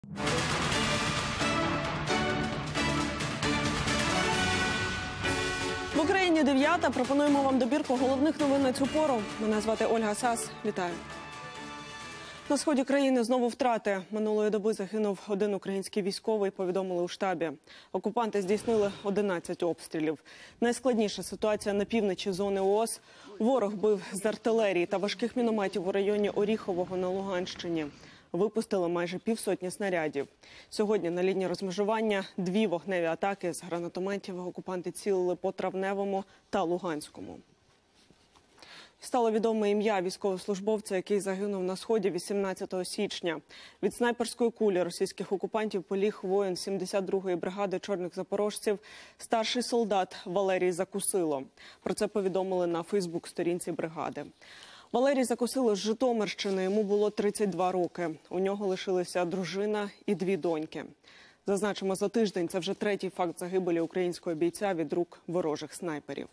В Україні 9-та. Пропонуємо вам добірку головних новин на цю пору. Мене звати Ольга Сас. Вітаю. На сході країни знову втрати. Минулої доби загинув один український військовий, повідомили у штабі. Окупанти здійснили 11 обстрілів. Найскладніша ситуація на півночі зони ООС. Ворог бив з артилерії та важких мінометів у районі Оріхового на Луганщині. Випустили майже півсотні снарядів. Сьогодні на лінії розмежування 2 вогневі атаки з гранатометів окупанти цілили по Травневому та Луганському. Стало відоме ім'я військовослужбовця, який загинув на сході 18 січня. Від снайперської кулі російських окупантів поліг воїн 72-ї бригади чорних запорожців, старший солдат Валерій Закусило. Про це повідомили на фейсбук-сторінці бригади. Валерій Закусило з Житомирщини, йому було 32 роки. У нього лишилися дружина і 2 доньки. Зазначимо, за тиждень це вже 3-й факт загибелі українського бійця від рук ворожих снайперів.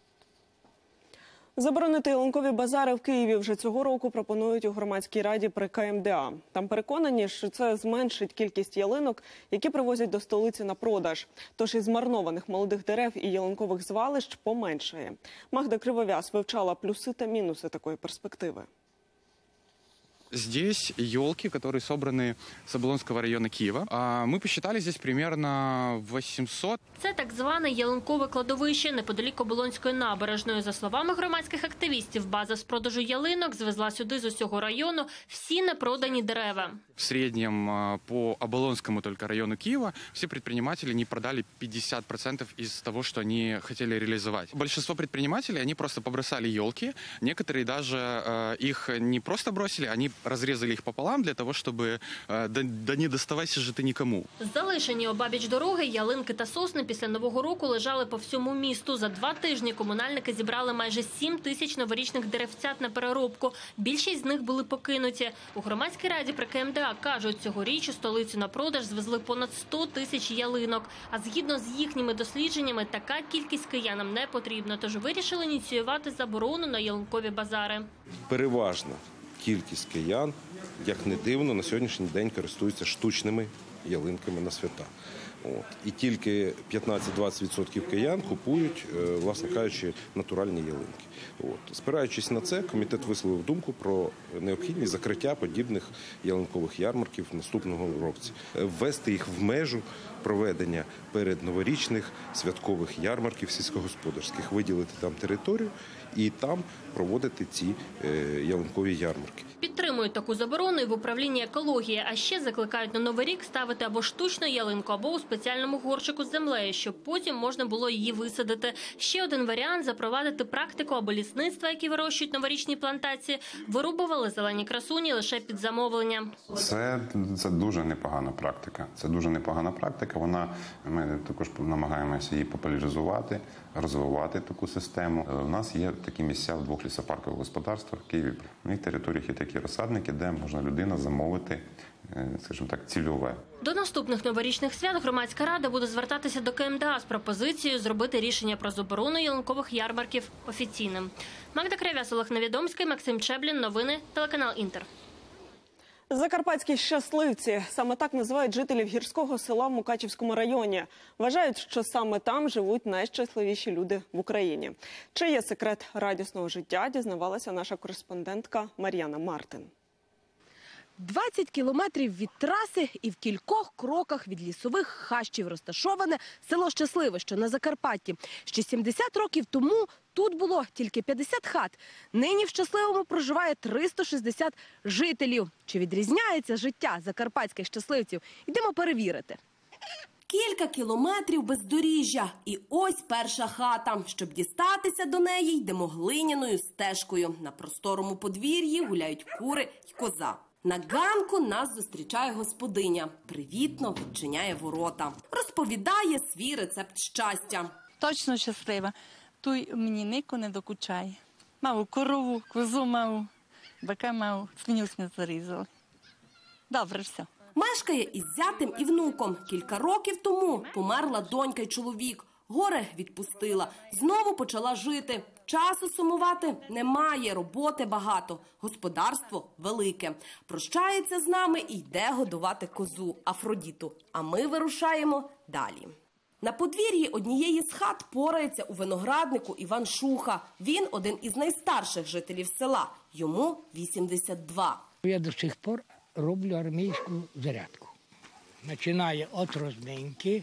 Заборонити ялинкові базари в Києві вже цього року пропонують у громадській раді при КМДА. Там переконані, що це зменшить кількість ялинок, які привозять до столиці на продаж. Тож із змарнованих молодих дерев і ялинкових звалищ поменшає. Магда Кривовяз вивчала плюси та мінуси такої перспективи. Здесь елки, которые собраны с Оболонского района Киева. Мы посчитали, здесь примерно 800. Це так зване ялинкове кладовище неподалік Оболонської набережної. За словами громадських активістів, база з продажу ялинок звезла сюди з усього району всі непродані дерева. В среднем по Оболонскому только району Киева все предприниматели не продали 50% из того, что они хотели реализовать. Большинство предпринимателей, они просто побросали елки. Некоторые даже их не просто бросили, они разрезали их пополам для того, чтобы да не доставайся же ты никому. Залишені обабіч дороги ялинки та сосни після Нового року лежали по всьому місту. За 2 тижні комунальники зібрали майже 7 тисяч новорічних деревцят на переробку. Більшість з них були покинуті. У громадській раді при КМДА кажуть, цьогоріч у столицю на продаж звезли понад 100 тисяч ялинок. А згідно з їхніми дослідженнями, така кількість киянам не потрібна. Тож вирішили ініціювати заборону на ялинкові базари. Переважна кількість киян, як не дивно, на сьогоднішній день користуються штучними ялинками на свята. І тільки 15-20% киян купують, власне кажучи, натуральні ялинки. Спираючись на це, комітет висловив думку про необхідність закриття подібних ялинкових ярмарків в наступному році. Ввести їх в межу проведення передноворічних святкових ярмарків сільськогосподарських, виділити там територію і там проводити ці ялинкові ярмарки. Підтримують таку заборону і в управлінні екології, а ще закликають на Новий рік ставити або штучну ялинку, або у спеціальному горщику з землею, щоб потім можна було її висадити. Ще один варіант – запровадити практику або лісництва, які вирощують новорічні плантації, вирубували зелені красуні лише під замовлення. Це дуже непогана практика. Це дуже непогана практика. Ми також намагаємося її популяризувати, розвивати таку систему. У нас є такі місця в 2 лісопаркових господарствах в Києві. На їх територіях є такі розсадники, де можна людина замовити, скажімо так, цільове. До наступних новорічних свят громадська рада буде звертатися до КМДА з пропозицією зробити рішення про заборону ялинкових ярмарків офіційним. Магда Кривовяз, Олег Невідомський, Максим Чеблін. Новини, телеканал Інтер. Закарпатські щасливці – саме так називають жителів гірського села в Мукачівському районі. Вважають, що саме там живуть найщасливіші люди в Україні. Чи є секрет радісного життя, дізнавалася наша кореспондентка Мар'яна Мартин. 20 кілометрів від траси і в кількох кроках від лісових хащів розташоване село Щасливе, що на Закарпатті. Ще 70 років тому тут було тільки 50 хат. Нині в Щасливому проживає 360 жителів. Чи відрізняється життя закарпатських щасливців? Йдемо перевірити. Кілька кілометрів бездоріжжя. І ось перша хата. Щоб дістатися до неї, йдемо глиняною стежкою. На просторому подвір'ї гуляють кури й коза. На ганку нас зустрічає господиня. Привітно відчиняє ворота. Розповідає свій рецепт щастя. Точно щаслива. Той мені ніко не докучає. Мав корову, козу мав, бика мав, свиню ми зарізали. Добре все. Мешкає із зятем і внуком. Кілька років тому померла донька й чоловік. Горе відпустила. Знову почала жити. Часу сумувати немає, роботи багато, господарство велике. Прощається з нами і йде годувати козу Афродіту. А ми вирушаємо далі. На подвір'ї однієї з хат порається у винограднику Іван Шуха. Він один із найстарших жителів села. Йому 82. Я до сих пор роблю армійську зарядку. Починає від розминки,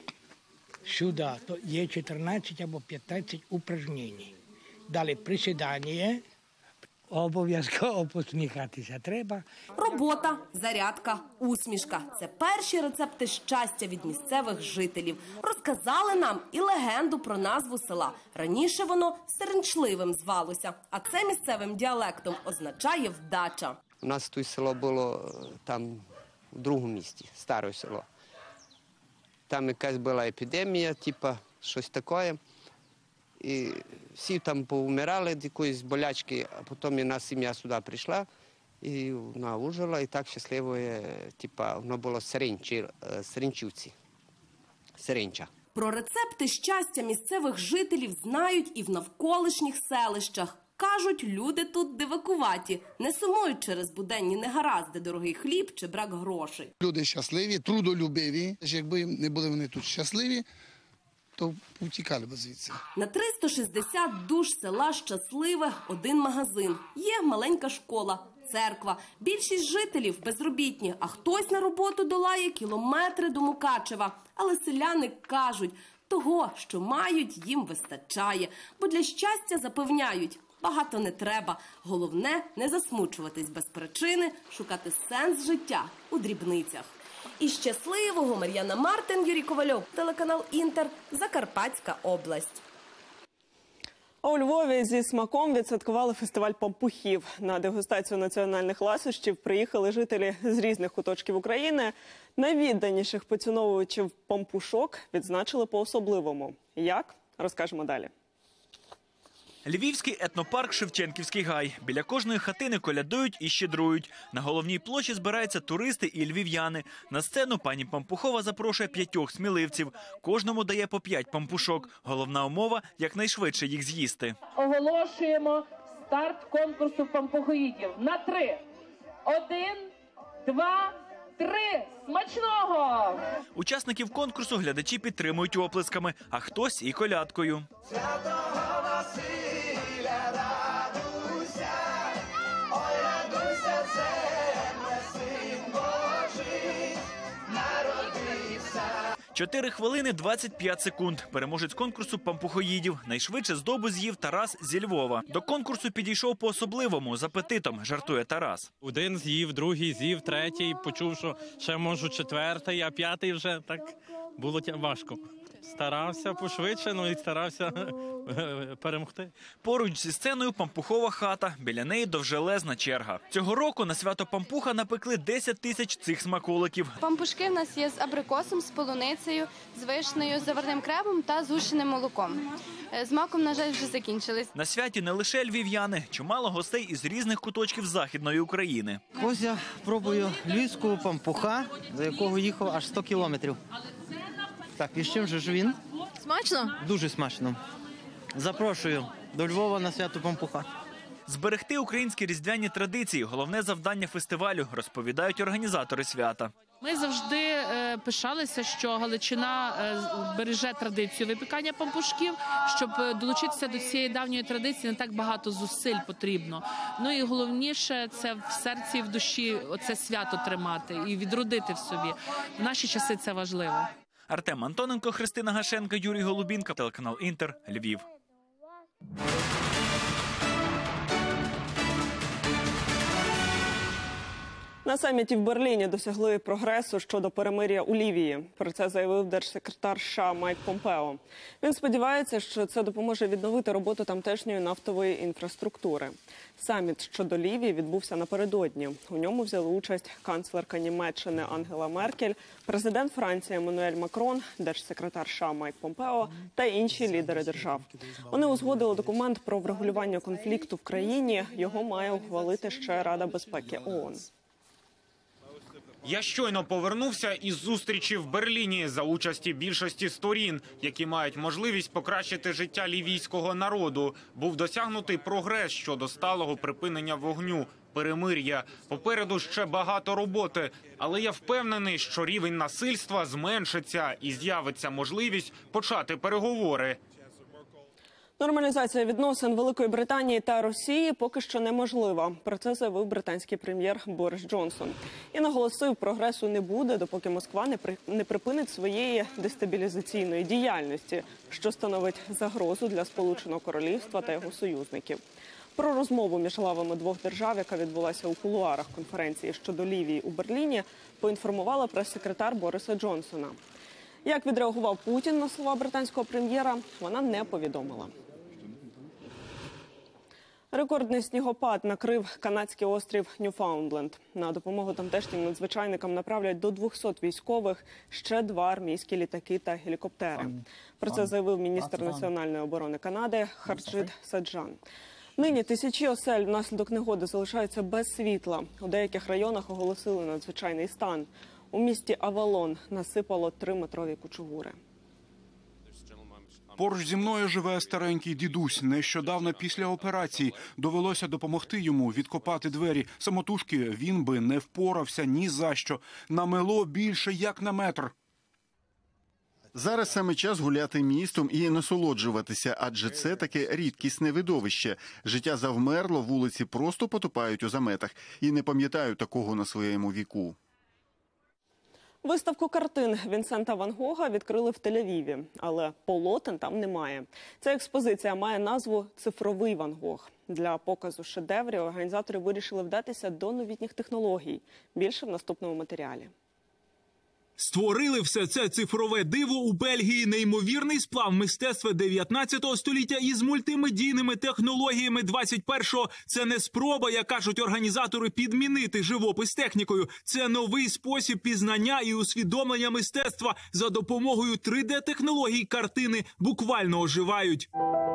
сюди то є 14 або 15 упражнень. Далі присідання, обов'язково посміхатися треба. Робота, зарядка, усмішка – це перші рецепти щастя від місцевих жителів. Розказали нам і легенду про назву села. Раніше воно Серенчливим звалося, а це місцевим діалектом означає «вдача». У нас тут село було там у другому місті, старе село. Там якась була епідемія, типа щось таке. І всі там повмирали від якоїсь болячки, а потім одна сім'я сюди прийшла і вона ужила, і так щасливо, типа, воно було Серенчівці, Серенча. Про рецепти щастя місцевих жителів знають і в навколишніх селищах. Кажуть, люди тут дивакуваті, не сумують через буденні негаразди, дорогий хліб чи брак грошей. Люди щасливі, трудолюбиві. Якби не були вони тут щасливі, то втікали б звідси. На 360 душ села Щасливе один магазин. Є маленька школа, церква. Більшість жителів безробітні, а хтось на роботу долає кілометри до Мукачева. Але селяни кажуть, того, що мають, їм вистачає. Бо для щастя запевняють, багато не треба. Головне – не засмучуватись без причини, шукати сенс життя у дрібницях. Із Щасливого Мар'яна Мартин, Юрій Ковальов, телеканал «Інтер», Закарпатська область. А у Львові зі смаком відсвяткували фестиваль пампухів. На дегустацію національних ласощів приїхали жителі з різних куточків України. Найвідданіших поціновувачів пампушок відзначили по-особливому. Як? Розкажемо далі. Львівський етнопарк «Шевченківський гай». Біля кожної хатини колядують і щедрують. На головній площі збираються туристи і львів'яни. На сцену пані Пампухова запрошує 5 сміливців. Кожному дає по 5 пампушок. Головна умова – якнайшвидше їх з'їсти. Оголошуємо старт конкурсу пампухоїдів на 3. 1, 2, 3. Смачного! Учасників конкурсу глядачі підтримують оплесками, а хтось і колядкою. Радуйся, ой, радуйся, земле, син Божий народився. 4 хвилини 25 секунд. Переможець конкурсу пампухоїдів. Найшвидше здобу з'їв Тарас зі Львова. До конкурсу підійшов по-особливому, з апетитом, жартує Тарас. Один з'їв, другий з'їв, третій почув, що ще можу 4-й, а 5-й вже так було важко. Старався пошвидше, ну і старався перемогти. Поруч зі сценою пампухова хата, біля неї довжелезна черга. Цього року на свято пампуха напекли 10 тисяч цих смаколиків. Пампушки в нас є з абрикосом, з полуницею, з вишнею, з заварним крабом та згущеним молоком. З маком, на жаль, вже закінчились. На святі не лише львів'яни, чимало гостей із різних куточків Західної України. Ось я пробую львівського пампуха, до якого їхав аж 100 кілометрів. Так, і з чим же ж він? Смачно? Дуже смачно. Запрошую до Львова на свято пампуха. Зберегти українські різдвяні традиції – головне завдання фестивалю, розповідають організатори свята. Ми завжди пишалися, що Галичина береже традицію випікання пампушків. Щоб долучитися до цієї давньої традиції, не так багато зусиль потрібно. Ну і головніше – це в серці і в душі оце свято тримати і відродити в собі. В наші часи це важливо. Артем Антоненко, Христина Гашенко, Юрій Голубінка, телеканал «Інтер», Львів. На саміті в Берліні досягли прогресу щодо перемир'я у Лівії. Про це заявив держсекретар США Майк Помпео. Він сподівається, що це допоможе відновити роботу тамтешньої нафтової інфраструктури. Саміт щодо Лівії відбувся напередодні. У ньому взяли участь канцлерка Німеччини Ангела Меркель, президент Франції Еммануель Макрон, держсекретар США Майк Помпео та інші лідери держав. Вони узгодили документ про врегулювання конфлікту в країні. Його має ухвалити ще Рада безпеки ООН. Я щойно повернувся із зустрічі в Берліні за участі більшості сторін, які мають можливість покращити життя лівійського народу. Був досягнутий прогрес щодо сталого припинення вогню, перемир'я. Попереду ще багато роботи, але я впевнений, що рівень насильства зменшиться і з'явиться можливість почати переговори. Нормалізація відносин Великої Британії та Росії поки що неможлива. Про це заявив британський прем'єр Борис Джонсон. І наголосив, прогресу не буде, допоки Москва не припинить своєї дестабілізаційної діяльності, що становить загрозу для Сполученого Королівства та його союзників. Про розмову між главами двох держав, яка відбулася у кулуарах конференції щодо Лівії у Берліні, поінформувала прес-секретар Бориса Джонсона. Як відреагував Путін на слова британського прем'єра, вона не повідомила. Рекордний снігопад накрив канадський острів Ньюфаундленд. На допомогу тамтешнім надзвичайникам направлять до 200 військових, ще 2 армійські літаки та гелікоптери. Про це заявив міністр національної оборони Канади Харджит Саджан. Нині тисячі осель внаслідок негоди залишаються без світла. У деяких районах оголосили надзвичайний стан. У місті Авалон насипало 3-метрові кучугури. Поруч зі мною живе старенький дідусь. Нещодавно після операції довелося допомогти йому відкопати двері. Самотужки він би не впорався ні за що. Намело більше як на метр. Зараз саме час гуляти містом і насолоджуватися, адже це таке рідкісне видовище. Життя завмерло, вулиці просто потопають у заметах. І не пам'ятаю такого на своєму віку. Виставку картин Вінсента Ван Гога відкрили в Тель-Авіві, але полотен там немає. Ця експозиція має назву «Цифровий Ван Гог». Для показу шедеврів організатори вирішили вдатися до новітніх технологій. Більше в наступному матеріалі. Створили все це цифрове диво у Бельгії. Неймовірний сплав мистецтва 19 століття із мультимедійними технологіями 21-го. Це не спроба, як кажуть організатори, підмінити живопис технікою. Це новий спосіб пізнання і усвідомлення мистецтва. За допомогою 3D-технологій картини буквально оживають.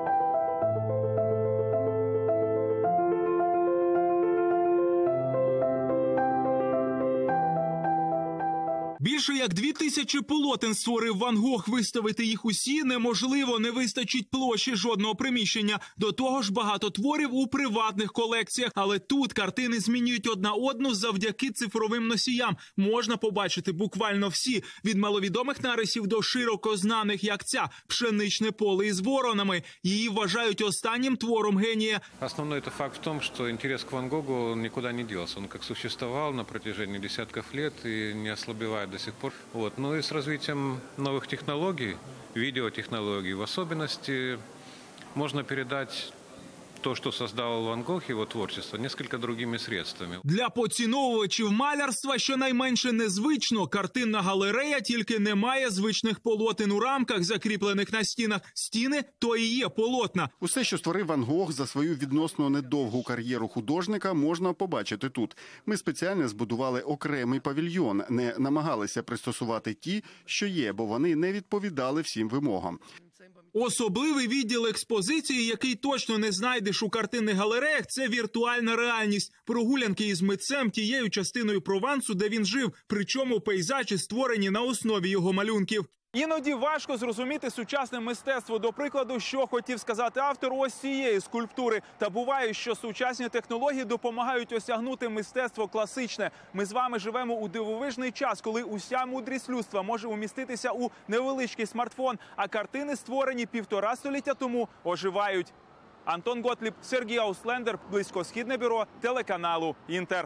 Більше як 2000 полотен створив Ван Гог. Виставити їх усі неможливо, не вистачить площі жодного приміщення. До того ж багато творів у приватних колекціях. Але тут картини змінюють одна одну завдяки цифровим носіям. Можна побачити буквально всі. Від маловідомих нарисів до широко знаних, як ця «Пшеничне поле із воронами». Її вважають останнім твором генія. Основной это факт в том, что интерес к Ван Гогу никуда не делся. Он как существовал на протяжении десятков лет и не ослабевает до сих пор. Ну и с развитием новых технологий, видеотехнологий в особенности, можно передать то, що создав Ван Гог, його творчество, несколько другими средствами. Для поціновувачів малярства щонайменше незвично. Картинна галерея тільки не має звичних полотен у рамках, закріплених на стінах. Стіни – то і є полотна. Усе, що створив Ван Гог за свою відносно недовгу кар'єру художника, можна побачити тут. Ми спеціально збудували окремий павільйон, не намагалися пристосувати ті, що є, бо вони не відповідали всім вимогам. Особливий відділ експозиції, який точно не знайдеш у картинних галереях, це віртуальна реальність. Прогулянки із митцем тією частиною Провансу, де він жив, причому пейзажі створені на основі його малюнків. Іноді важко зрозуміти сучасне мистецтво. До прикладу, що хотів сказати автор ось цієї скульптури. Та буває, що сучасні технології допомагають осягнути мистецтво класичне. Ми з вами живемо у дивовижний час, коли уся мудрість людства може уміститися у невеличкий смартфон, а картини, створені 1,5 століття тому, оживають. Антон Готліб, Сергій Ауслендер, Близькосхідне бюро телеканалу «Інтер».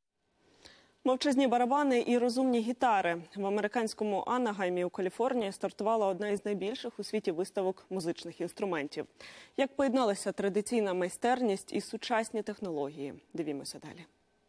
Мовчазні барабани і розумні гітари. В американському Анагаймі у Каліфорнії стартувала одна із найбільших у світі виставок музичних інструментів. Як поєдналися традиційна майстерність і сучасні технології? Дивімося далі.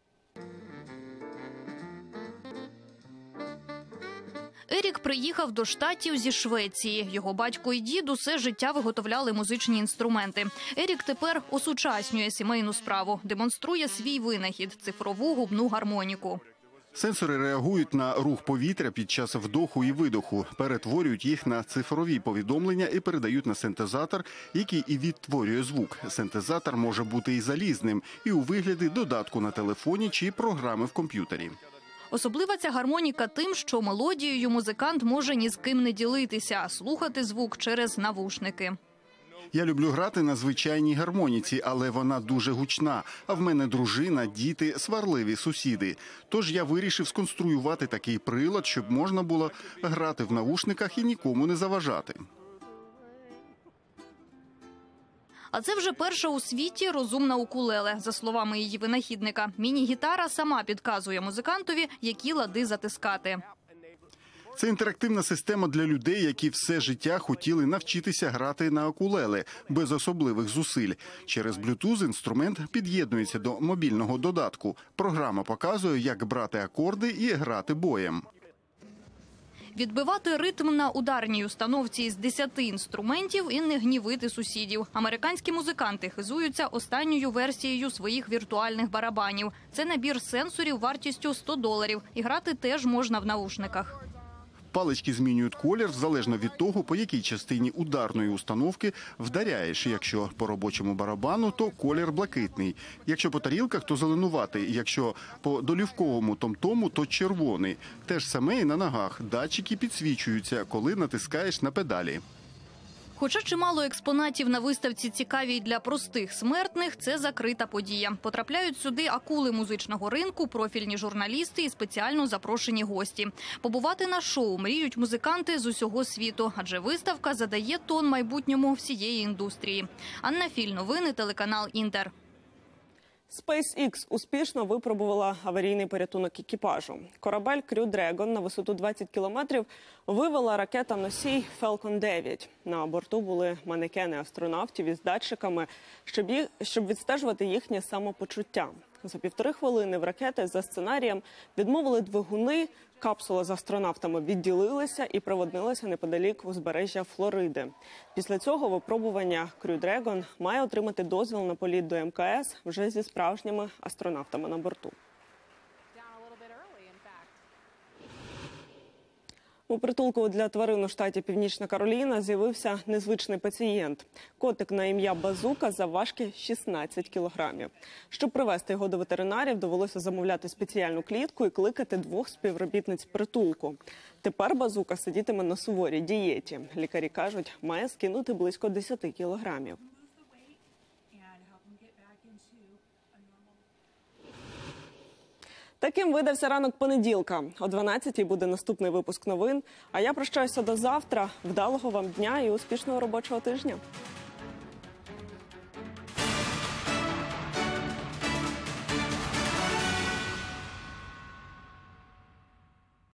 Ерік приїхав до Штатів зі Швеції. Його батько і дід усе життя виготовляли музичні інструменти. Ерік тепер осучаснює сімейну справу, демонструє свій винахід – цифрову губну гармоніку. Сенсори реагують на рух повітря під час вдоху і видоху, перетворюють їх на цифрові повідомлення і передають на синтезатор, який і відтворює звук. Синтезатор може бути і залізним, і у вигляді додатку на телефоні чи програми в комп'ютері. Особлива ця гармоніка тим, що мелодією музикант може ні з ким не ділитися, а слухати звук через навушники. Я люблю грати на звичайній гармоніці, але вона дуже гучна. А в мене дружина, діти, сварливі сусіди. Тож я вирішив сконструювати такий прилад, щоб можна було грати в навушниках і нікому не заважати. А це вже перша у світі розумна укулеле. За словами її винахідника, міні-гітара сама підказує музикантові, які лади затискати. Це інтерактивна система для людей, які все життя хотіли навчитися грати на укулеле без особливих зусиль. Через Bluetooth інструмент під'єднується до мобільного додатку. Програма показує, як брати акорди і грати боєм. Відбивати ритм на ударній установці із 10 інструментів і не гнівити сусідів. Американські музиканти хизуються останньою версією своїх віртуальних барабанів. Це набір сенсорів вартістю $100. І грати теж можна в навушниках. Палички змінюють колір залежно від того, по якій частині ударної установки вдаряєш. Якщо по робочому барабану, то колір блакитний. Якщо по тарілках, то зеленуватий. Якщо по долівковому том-тому, то червоний. Те ж саме і на ногах. Датчики підсвічуються, коли натискаєш на педалі. Хоча чимало експонатів на виставці цікаві й для простих смертних, це закрита подія. Потрапляють сюди акули музичного ринку, профільні журналісти і спеціально запрошені гості. Побувати на шоу мріють музиканти з усього світу, адже виставка задає тон майбутньому всієї індустрії. Анна Філь, новини, телеканал «Інтер». SpaceX успішно випробувала аварійний порятунок екіпажу. Корабель Crew Dragon на висоту 20 кілометрів вивела ракета-носій Falcon 9. На борту були манекени астронавтів із датчиками, щоб відстежувати їхнє самопочуття. За 1,5 хвилини в ракети за сценарієм відмовили двигуни, капсула з астронавтами відділилася і проводнилася неподалік узбережжя Флориди. Після цього випробування Crew Dragon має отримати дозвіл на політ до МКС вже зі справжніми астронавтами на борту. У притулку для тварин у штаті Північна Кароліна з'явився незвичний пацієнт. Котик на ім'я Базука завважки 16 кілограмів. Щоб привезти його до ветеринарів, довелося замовляти спеціальну клітку і кликати 2 співробітниць притулку. Тепер Базука сидітиме на суворій дієті. Лікарі кажуть, має скинути близько 10 кілограмів. Таким видався ранок понеділка. О 12-й буде наступний випуск новин. А я прощаюся до завтра. Вдалого вам дня і успішного робочого тижня.